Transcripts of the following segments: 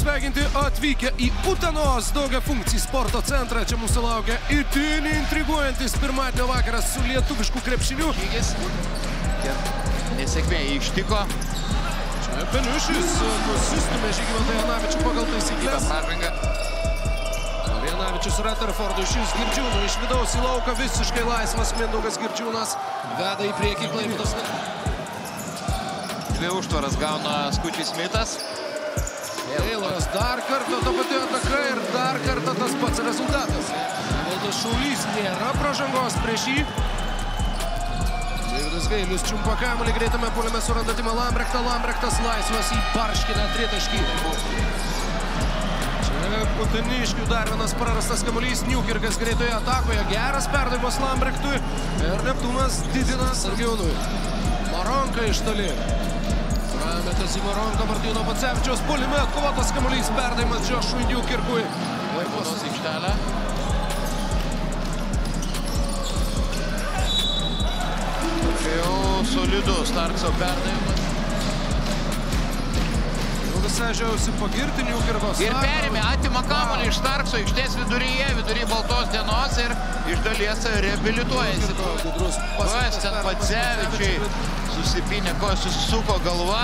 pasveikinti atvykę į Utenos daugiafunkcį sporto centrą. Čia mūsų laukia itin intriguojantis pirmadienio vakaras su lietuvišku krepšiniu. Nesėkmė ištiko. Čia Beniušis nusistumė Žygimantą Janavičių pagal taisyklės. Janavičius Rutherfordui, šis Girdžiūnų iš vidaus į lauką, visiškai laisvas Mindaugas Girdžiūnas veda į priekį Klaipėdos. Dvi užtvaras gauna Skučius Smitas. Tayloras dar kartą ta pati ataka ir dar kartą tas pats rezultatas. Valdas Šaulys, nėra pražangos prieš jį. Deividas Gailius čiumpa kamuolį, greitame puolime suranda Timą Lambrechtą. Lambrechtas laisvas į barškiną tritaškį. Uteniškių dar vienas prarastas kamuolys, Niukirkas greitoje atakoje, geras perdavimas Lambrechtui ir Neptūnas didina Sargiūnui. Maronka iš toli. Prametas į Maronką Martyno Pacevičiaus puolime, atkovotas kamuolys, perdavimas Džošui Niukirkui. Vaivos aikštelę. Jau solidus Starkso perdavimas. Sažiausi pagirti Niukirkos. Ir perėmė, atima kamuolį iš Starkso aikštės viduryje, vidury baltos dienos ir iš dalies reabilituojasi. Kojas ten Pacevičiai susipinė, kojas susisuko galva.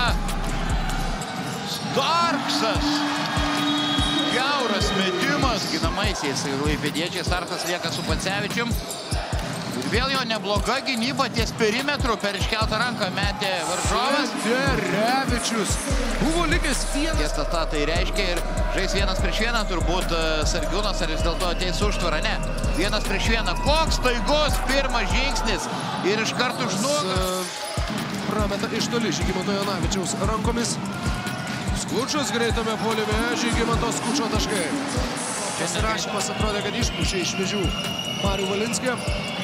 Starksas! Kiauras metimas. Ginamaisiais klaipėdiečiai Starksas lieka su Pacevičium. Ir vėl jo nebloga gynyba ties perimetru, per iškeltą ranką metė varžovas. Revičius buvo likęs vienas. Tiesa, tai reiškia ir žais 1-1 turbūt Sargiūnas, ar vis dėlto ateis užtvarą, ne. 1-1. Koks staigus pirmas žingsnis ir iš karto už nugaros. Prameta iš toli Žygimanto Janavičiaus rankomis. Skučas greitame puolime, Žygimanto Skučo taškai. Pasirašymas atrodė, kad išpušė iš vėžių Marių Valinskį.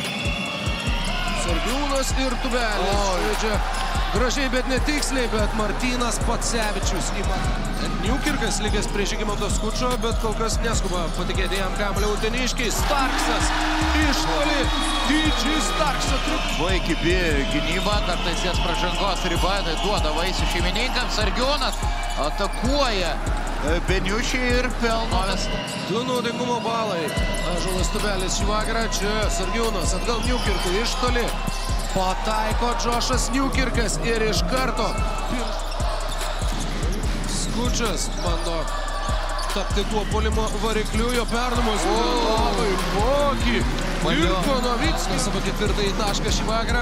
Sargiūnas ir Tubelis žaidžia gražiai, bet netiksliai, bet Martynas Pacevičius ima. Niukirkas lygęs prie Žygimanto Skučo, bet kol kas neskuba patikėti jam kamuolį uteniškiai. Starksas iš toli, didžiai Starkso truk. Vaikibi gynyba, kartais jas pražangos riba, tai duoda vaisių šeimininkams. Sargiūnas atakuoja Beniušį ir pelnovės. Du naudingumo balai. Ąžuolas Tubelis šį vakarą. Čia Sargiūnas atgal Niukirkui iš toli. Pataiko Džošas Niukirkas ir iš karto Skučas bando tapti tuo puolimo varikliu. Jo perdavimas labai kokį. Mirko Novickis savo ketvirtąjį tašką šį vakarą.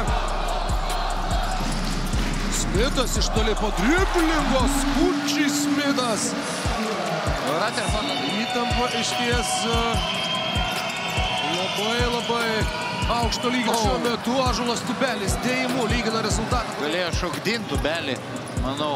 Smitas iš toli po driblingo. Skučius Smitas. Įtampa išties labai aukšto lygio šiuo metu. Ąžuolas Tubelis dėjimu lygina rezultatą. Galėjo šokdinti Tubelį, manau.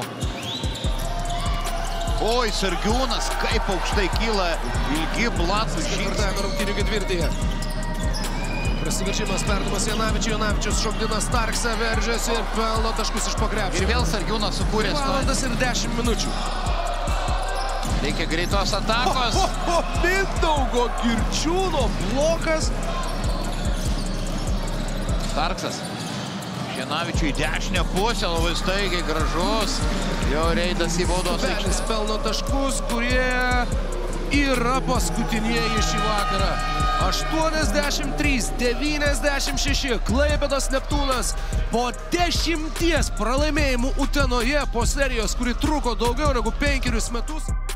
Oi, Sargiūnas, kaip aukštai kyla ilgi blatų žingsniai. Ketvirtajame rungtynių ketvirtyje. Prasiverčimas perdavimas Janavičiui. Janavičius šokdina Starksą, veržiasi ir pelno taškus iš po krepšio. Ir vėl Sargiūnas sukūrė 2:10 minučių. Reikia greitos atakos. Mindaugo Girdžiūno blokas. Starksas. Janavičiui į dešinę pusę, labai staigiai, gražus. Jau reidas į baudos aikštę. Tubelis pelno taškus, kurie yra paskutinieji šį vakarą. 83-96. Klaipėdos Neptūnas po 10 pralaimėjimų Utenoje po serijos, kuri truko daugiau negu 5 metus.